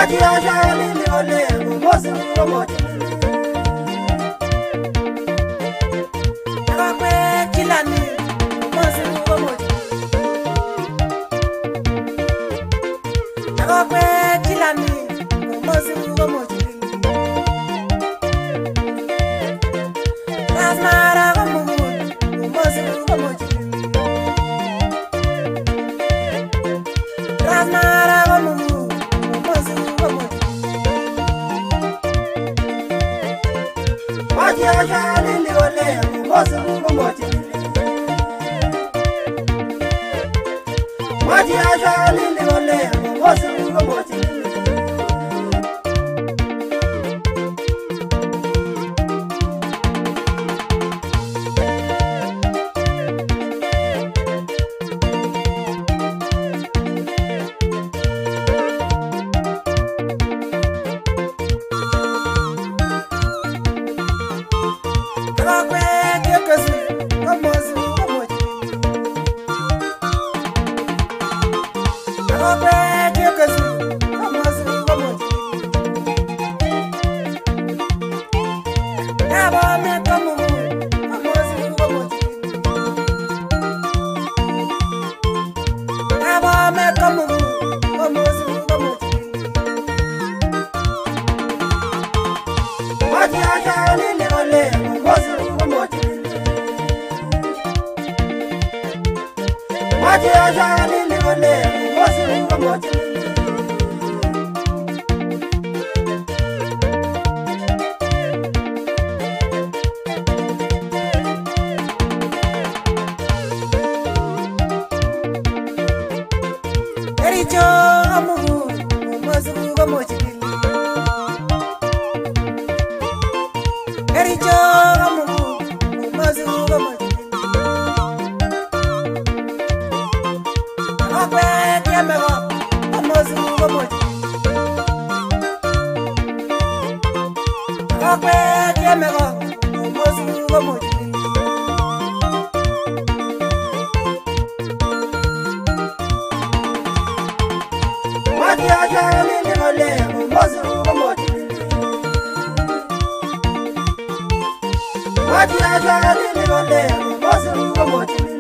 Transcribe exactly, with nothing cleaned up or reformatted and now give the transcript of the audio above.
Maji ya shali ni ole, mosi mko moja. Kakwe kilani, mosi mko moja. Kakwe kilani, mosi mko moja. Rasmara kamu, mosi mko moja. Rasmara kamu, mosi mko moja. Maji ya shali ni ole, mosi mko moja. Maji ya shali ni ole, mosi mko moja. Kakwe kekazi, mosi mko moja. Kakwe kekazi, mosi mko moja. Nabo me kamu, mosi mko moja. Nabo me kamu, mosi mko moja. Maji ya shali ni ole, mosi mko moja. Maji ya shali ni ole, mosi mko moja. Ericho amu, mosi mko moja. Ericho amu, mosi mko moja. Kakwe kiamego, mosi mko moja. Kakwe kiamego, mosi mko moja. Maji ya shali ni ole, mosi mko moja. Maji ya shali ni ole, mosi mko moja.